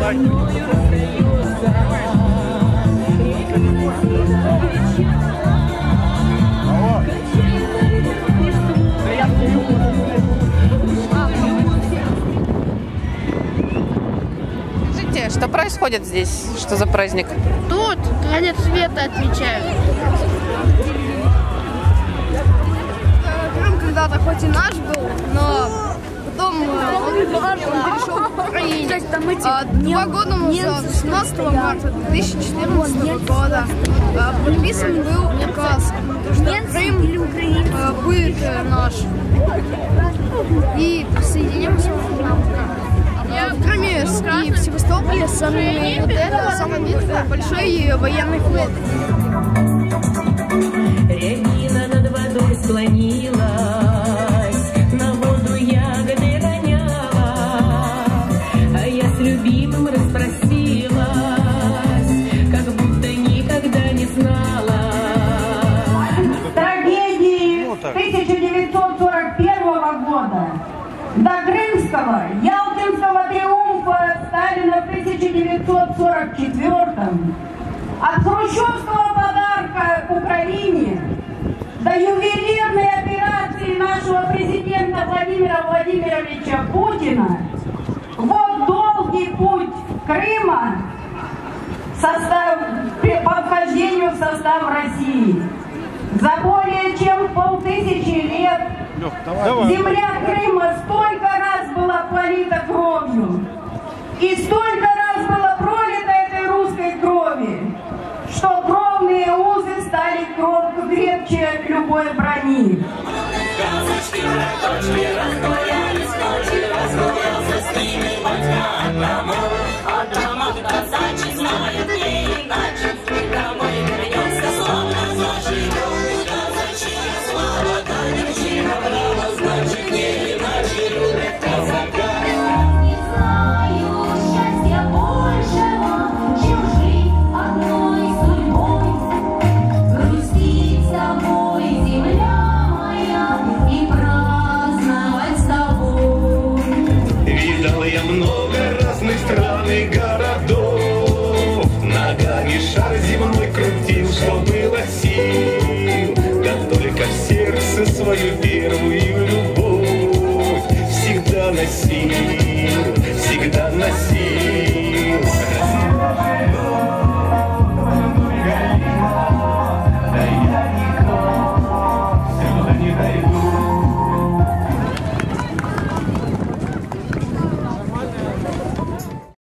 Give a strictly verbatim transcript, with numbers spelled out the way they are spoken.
Скажите, что происходит здесь? Что за праздник? Тут конец света отмечают. Крым когда-то хоть и наш был, но потом он перешел к Украине. А два года назад, семнадцатого марта две тысячи четырнадцатого года, подписан был указ, что Крым будет наш. И присоединимся к нам. В Крыме и в Севастополе самый, вот это, самый большой военный флот. Рябина над водой склонилась, на воду ягоды роняла, а я с любимым распростилась, как будто никогда не знала. Трагедии тысяча девятьсот сорок первого года до Крымского, Ялтинского триумфа Сталина в тысяча девятьсот сорок четвёртом, от хрущевского подарка Украине до ювелирной операции нашего президента Владимира Владимировича Путина, вот долгий путь Крыма состав, по вхождению в состав России. За более чем полтысячи лет земля Крыма столько раз была полита кровью, и столько раз было пролито этой русской крови, что кровные узы стали крепче любой брони. Свою первую любовь всегда носил, всегда носил.